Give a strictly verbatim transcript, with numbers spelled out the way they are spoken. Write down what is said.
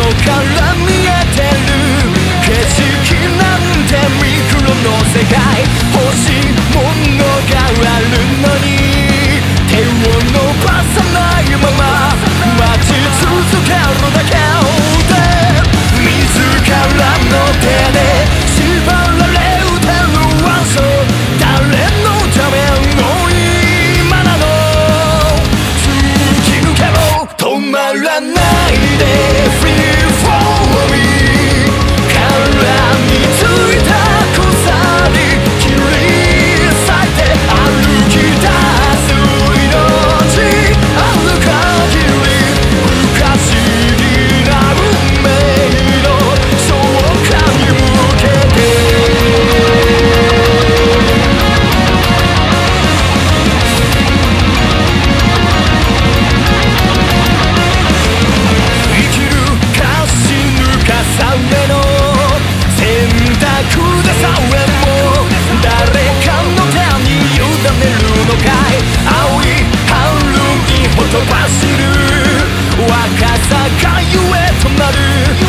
から見えてる景色なんてミクロの世界欲しいものがあるのに手を伸ばさないまま待ち続けるだけで自らの手で縛られてるワンショー誰のための今なの突き抜けろ止まらないで Free for me 殻についた鎖切り裂いて歩き出す命ある限り不可思議な運命の昇華に向けて生きるか死ぬかさえの選択でさえも誰かの手に委ねるのかい青い春にほとばしる若さがゆえとなる